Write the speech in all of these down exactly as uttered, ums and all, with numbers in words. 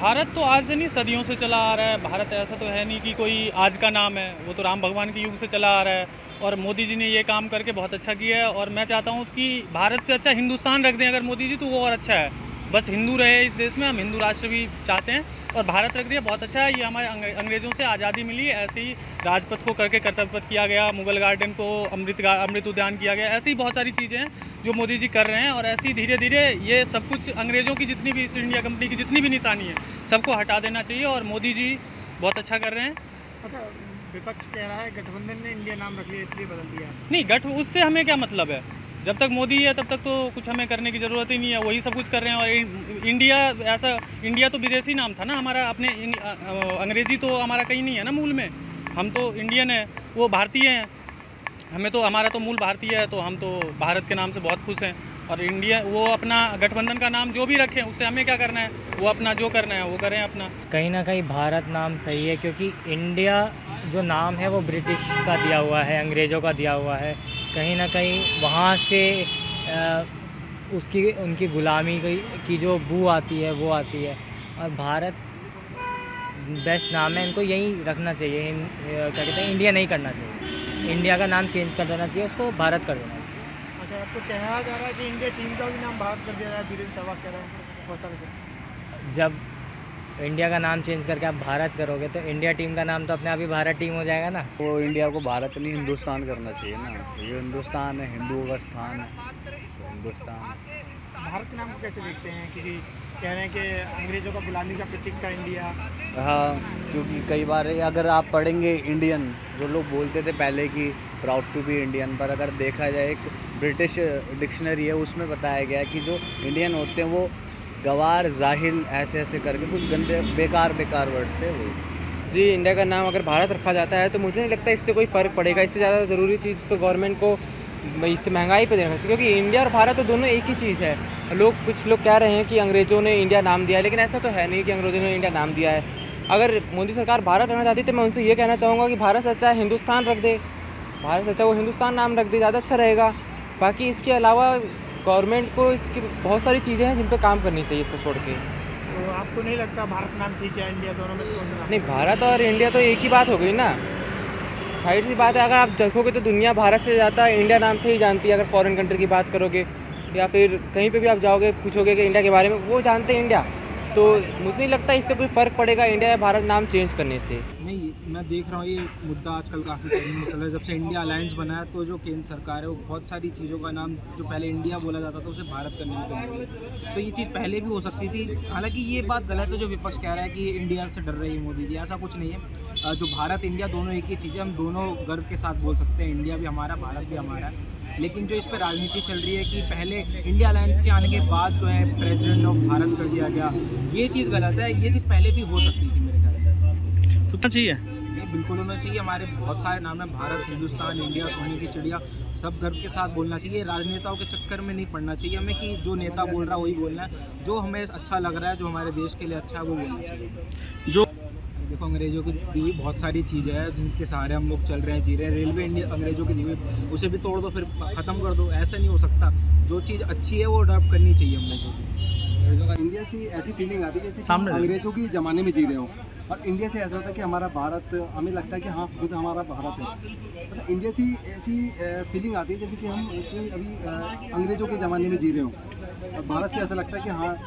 भारत तो आज से नहीं, सदियों से चला आ रहा है। भारत ऐसा तो है नहीं कि कोई आज का नाम है, वो तो राम भगवान के युग से चला आ रहा है। और मोदी जी ने ये काम करके बहुत अच्छा किया है। और मैं चाहता हूँ कि भारत से अच्छा हिंदुस्तान रख दें अगर मोदी जी, तो वो और अच्छा है। बस हिंदू रहे इस देश में, हम हिंदू राष्ट्र भी चाहते हैं। और भारत रख दिया, बहुत अच्छा है। ये हमारे अंग्रेज़ों से आज़ादी मिली, ऐसे ही राजपथ को करके कर्तव्य पथ किया गया, मुगल गार्डन को अमृत अमृत उद्यान किया गया। ऐसी ही बहुत सारी चीज़ें हैं जो मोदी जी कर रहे हैं। और ऐसे ही धीरे धीरे ये सब कुछ अंग्रेज़ों की जितनी भी ईस्ट इंडिया कंपनी की जितनी भी निशानी है, सबको हटा देना चाहिए। और मोदी जी बहुत अच्छा कर रहे हैं। अच्छा, विपक्ष कह रहा है गठबंधन ने इंडिया नाम रख लिया इसलिए बदल दिया। नहीं, गठ उससे हमें क्या मतलब है? जब तक मोदी है तब तक तो कुछ हमें करने की ज़रूरत ही नहीं है, वही सब कुछ कर रहे हैं। और इंडिया ऐसा, इंडिया तो विदेशी नाम था ना हमारा, अपने अंग्रेज़ी तो हमारा कहीं नहीं है ना मूल में। हम तो इंडियन है, वो भारतीय हैं। हमें तो, हमारा तो मूल भारतीय है, तो हम तो भारत के नाम से बहुत खुश हैं। और इंडिया, वो अपना गठबंधन का नाम जो भी रखें, उससे हमें क्या करना है? वो अपना जो करना है वो करें अपना। कहीं ना कहीं भारत नाम सही है, क्योंकि इंडिया जो नाम है वो ब्रिटिश का दिया हुआ है, अंग्रेज़ों का दिया हुआ है। कहीं ना कहीं वहाँ से आ, उसकी उनकी ग़ुलामी की जो बू आती है वो आती है। और भारत बेस्ट नाम है, इनको यही रखना चाहिए। क्या कहते हैं, इंडिया नहीं करना चाहिए, इंडिया का नाम चेंज कर देना चाहिए, उसको भारत कर देना चाहिए। अच्छा, आपको कहा जा रहा है कि इंडिया टीम का भी नाम भारत कर दिया जाए, वीरेंद्र सहवाग कह रहे हैं बहुत सारे। जब इंडिया का नाम चेंज करके आप भारत करोगे तो इंडिया टीम का नाम तो अपने आप ही भारत टीम हो जाएगा ना। वो इंडिया को भारत नहीं हिंदुस्तान करना चाहिए ना। ये हिंदुस्तान है, हिंदुओं का स्थान है हिंदुस्तान। भारत के नाम को कैसे देखते हैं? क्योंकि कह रहे हैं कि अंग्रेज़ों का गुलामी का प्रतीक था इंडिया। हाँ, क्योंकि कई बार अगर आप पढ़ेंगे इंडियन, जो लोग बोलते थे पहले कि प्राउड टू बी इंडियन, पर अगर देखा जाए एक ब्रिटिश डिक्शनरी है, उसमें बताया गया है कि जो इंडियन होते हैं वो गवार, जाहिल, ऐसे ऐसे करके कुछ गंदे बेकार बेकार वर्ड थे वो। जी, इंडिया का नाम अगर भारत रखा जाता है तो मुझे नहीं लगता इससे कोई फ़र्क पड़ेगा। इससे ज़्यादा ज़रूरी चीज़ तो गवर्नमेंट को इससे महंगाई पे देना चाहिए, क्योंकि इंडिया और भारत तो दोनों एक ही चीज़ है। लोग कुछ लोग कह रहे हैं कि अंग्रेज़ों ने इंडिया नाम दिया है, लेकिन ऐसा तो है नहीं कि अंग्रेज़ों ने इंडिया नाम दिया है। अगर मोदी सरकार भारत रखना चाहती तो मैं उनसे ये कहना चाहूँगा कि भारत से अच्छा हिंदुस्तान रख दे, भारत से अच्छा वो हिंदुस्तान नाम रख दे, ज़्यादा अच्छा रहेगा। बाकी इसके अलावा गवर्नमेंट को इसकी बहुत सारी चीज़ें हैं जिन पे काम करनी चाहिए इसको छोड़ के। तो आपको नहीं लगता भारत नाम ठीक है, इंडिया दोनों में से कौन सा? नहीं, भारत और इंडिया तो एक ही बात हो गई ना, साइड सी बात है। अगर आप देखोगे तो दुनिया भारत से ज़्यादा इंडिया नाम से ही जानती है। अगर फॉरेन कंट्री की बात करोगे या फिर कहीं पे भी आप जाओगे, पूछोगे कि इंडिया के बारे में, वो जानते हैं इंडिया। तो मुझे नहीं लगता इससे कोई फ़र्क पड़ेगा इंडिया या भारत नाम चेंज करने से। नहीं, मैं देख रहा हूँ ये मुद्दा आजकल काफ़ी ट्रेंडिंग में चल रहा है। जब से इंडिया अलायंस बना है तो जो केंद्र सरकार है वो बहुत सारी चीज़ों का नाम, जो पहले इंडिया बोला जाता था उसे भारत करने में कर रही है। तो ये चीज़ पहले भी हो सकती थी। हालांकि ये बात गलत है जो विपक्ष कह रहा है कि इंडिया से डर रही है मोदी जी, ऐसा कुछ नहीं है। जो भारत इंडिया दोनों एक ही चीज़ है, हम दोनों गर्व के साथ बोल सकते हैं इंडिया भी हमारा, भारत भी हमारा। लेकिन जो इस पर राजनीति चल रही है कि पहले इंडिया अलायंस के आने के बाद जो है प्रेसिडेंट ऑफ भारत कर दिया गया, ये चीज़ गलत है। ये चीज़ पहले भी हो सकती थी मेरे ख्याल से। तो क्या चाहिए? नहीं, बिल्कुल होना चाहिए। हमारे बहुत सारे नाम हैं, भारत, हिंदुस्तान, इंडिया, सोने की चिड़िया, सब गर्व के साथ बोलना चाहिए। राजनेताओं के चक्कर में नहीं पड़ना चाहिए हमें कि जो नेता बोल रहा है वही बोलना है। जो हमें अच्छा लग रहा है, जो हमारे देश के लिए अच्छा है, वो बोलना चाहिए। जो देखो, अंग्रेज़ों की दी बहुत सारी चीज़ें हैं जिनके सहारे हम लोग चल रहे हैं, जी रहे हैं। रेलवे इंडिया अंग्रेज़ों की दी हुई, उसे भी तोड़ दो, फिर ख़त्म कर दो, ऐसा नहीं हो सकता। जो चीज़ अच्छी है वो अडॉप्ट करनी चाहिए हम लोगों को। इंडिया से ऐसी फीलिंग आती है जैसे हम अंग्रेज़ों की ज़माने में जी रहे हो, और इंडिया से ऐसा होता है कि हमारा भारत, हमें लगता है कि हाँ खुद हमारा भारत है। मतलब इंडिया से ऐसी फीलिंग आती है जैसे कि हम अभी अंग्रेज़ों के ज़माने में जी रहे हो, और भारत से ऐसा लगता है कि हाँ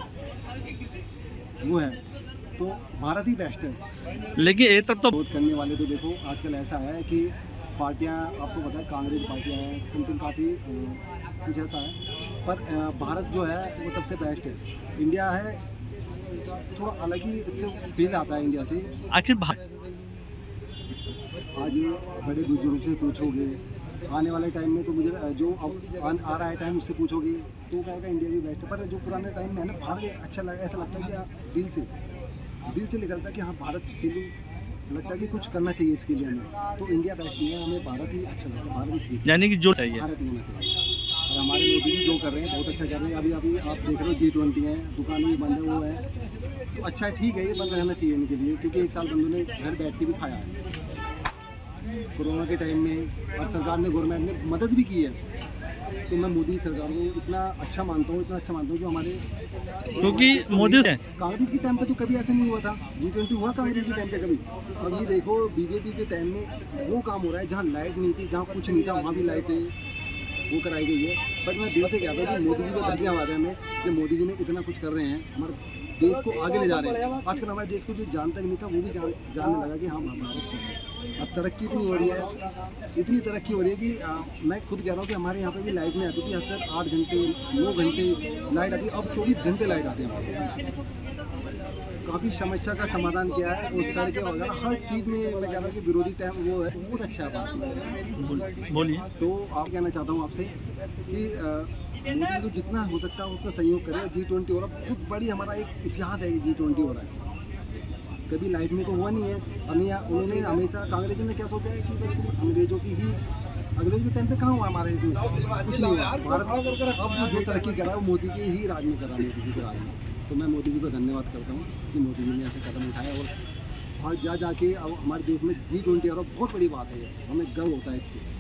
वो है, तो भारत ही बेस्ट है। लेकिन एक तरफ तो वोट करने वाले तो देखो आजकल ऐसा है कि पार्टियां, आपको पता है कांग्रेस पार्टियां हैं, समथिंग काफ़ी कुछ ऐसा है, पर भारत जो है वो सबसे बेस्ट है। इंडिया है थोड़ा अलग ही इससे फील आता है इंडिया से। आखिर आज बड़े बुजुर्ग से पूछोगे आने वाले टाइम में, तो मुझे जो अब आ रहा है टाइम उससे पूछोगे तो कहेगा इंडिया भी बेस्ट है। पर जो पुराने टाइम में है ना, भारत एक अच्छा लगा, ऐसा लगता है कि दिल से दिल से निकलता है कि हाँ भारत फीलिंग लगता है कि कुछ करना चाहिए इसके लिए हमें। तो इंडिया बेस्ट नहीं है, हमें भारत ही अच्छा लगता है, भारत ही ठीक है। यानी कि जो चाहिए भारत ही होना चाहिए। और हमारे मोदी जी जो कर रहे हैं बहुत अच्छा कर रहे हैं। अभी अभी आप देख रहे हो जी ट्वेंटी है, दुकानें भी बंद है, वो है तो अच्छा है, ठीक है, ये बंद रहना चाहिए इनके लिए, क्योंकि एक साल बंदों ने घर बैठ के भी खाया है कोरोना के टाइम में, और सरकार ने, गवर्नमेंट ने मदद भी की है। तो मैं मोदी सरकार को इतना अच्छा मानता हूँ, इतना अच्छा मानता हूँ जो हमारे, क्योंकि मोदी से कांग्रेस के टाइम पे तो कभी ऐसा नहीं हुआ था। जी ट्वेंटी हुआ कांग्रेस के टाइम पे कभी? अब ये देखो बीजेपी के टाइम में वो काम हो रहा है जहाँ लाइट नहीं थी, जहाँ कुछ नहीं था, वहाँ भी लाइट वो कराई गई है। बट मैं दिल से कहता हूँ कि मोदी जी को धन्यवाद आवाज़ है हमें कि मोदी जी ने इतना कुछ कर रहे हैं, हमारे देश को आगे ले जा रहे हैं। आजकल हमारे देश को जो जानता भी नहीं था वो भी जान जानने लगा कि हाँ भारत है। अब तरक्की इतनी हो रही है, इतनी तरक्की हो रही है कि आ, मैं खुद कह रहा हूँ कि हमारे यहाँ पे भी लाइट नहीं आती थी, अक्सर आठ घंटे नौ घंटे लाइट आती है, अब चौबीस घंटे लाइट आती है हमारे। काफ़ी समस्या का समाधान किया है, उस सड़कें वगैरह हर चीज़ में मैं कह रहा हूँ कि विरोधी टाइम वो है, बहुत अच्छा है बात। बोलिए। तो आप कहना चाहता हूँ आपसे कि मोदी को जितना हो सकता है उसका सहयोग करें। जी ट्वेंटी हो रहा बहुत बड़ी हमारा एक इतिहास है, ये जी ट्वेंटी हो रहा है, कभी लाइट में तो हुआ नहीं है। और उन्होंने हमेशा कांग्रेस ने क्या सोचा है कि बस सिर्फ अंग्रेजों की ही, अंग्रेजों के टाइम पे कहाँ हुआ हमारे इसमें, कुछ नहीं हुआ। भारत अब जो तरक्की कर रहा है वो मोदी के ही राज में कर रहा है, मोदी जी के राज में। तो मैं मोदी जी को धन्यवाद करता हूँ कि मोदी जी ने ऐसे कदम उठाया और और जा जाके अब हमारे देश में जी ट्वेंटी और बहुत बड़ी बात है, हमें गर्व होता है इससे।